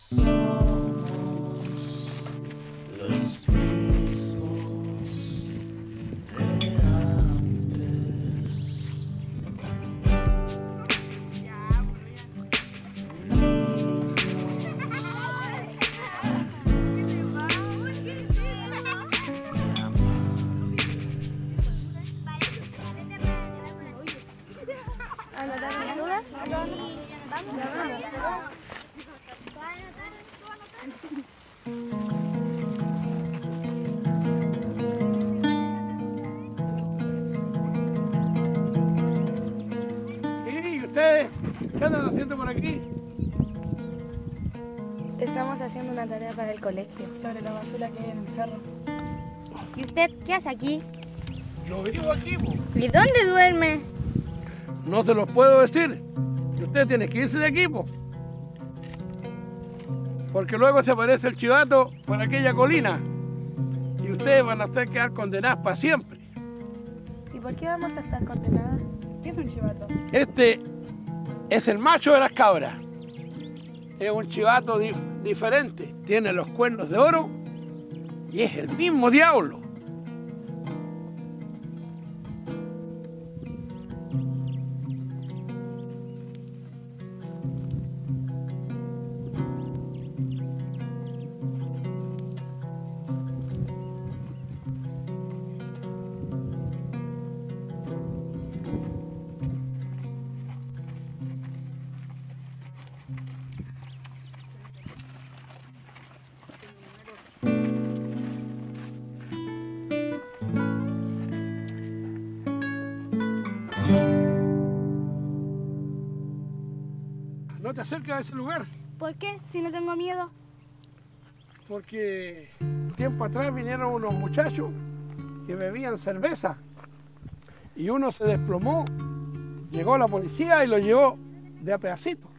Somos los mismos de antes. ¿Y ustedes qué andan haciendo por aquí? Estamos haciendo una tarea para el colegio. Sobre la basura que hay en el cerro. ¿Y usted qué hace aquí? Yo vivo aquí, po. ¿Y dónde duerme? No se los puedo decir. Y usted tiene que irse de aquí, po. Porque luego se aparece el chivato por aquella colina. Y ustedes van a quedar condenados para siempre. ¿Y por qué vamos a estar condenadas? ¿Qué es un chivato? Este es el macho de las cabras. Es un chivato diferente. Tiene los cuernos de oro y es el mismo diablo. No te acerques a ese lugar, ¿Por qué? Si no tengo miedo. porque tiempo atrás vinieron unos muchachos que bebían cerveza y uno se desplomó, llegó la policía y lo llevó de a pedacitos.